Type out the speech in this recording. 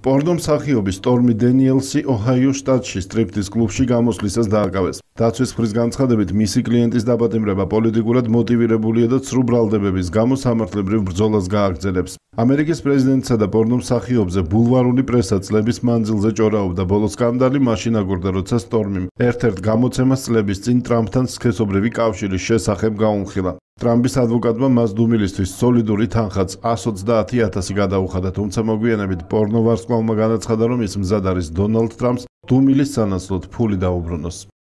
პორნომსახიობი სტორმი დენიელსი ოჰაიოს შტატში სტრიპტიზ კლუბში გამოსვლისას დააკავეს. დაცვის მხრის განცხადებით, მისი კლიენტის დაპატიმრება პოლიტიკურად მოტივირებულია და ცრუ ბრალდებების გამო სამართლებრივ ბრძოლას გააგრძელებს. ამერიკის პრეზიდენტსა და პორნომსახიობზე ბულვარული პრესა წლების მანძილზე ჭორაობდა. ბოლო სკანდალი მაშინ აგორდა, როცა სტორმიმ ერთ-ერთ გამოცემას წლების წინ ტრამპთან სქესობრივი კავშირის შესახებ გაუნხილა. ტრამპის ადვოკატმა მას დუმილისთვის სოლიდური თანხაც 120,000 გადაუხადა, თუმცა მოგვიანებით პორნო ვარსკვლავმა განაცხადა, რომ ის მზად არის დონალდ ტრამპს დუმილის სანაცვლოდ ფული დაუბრუნოს.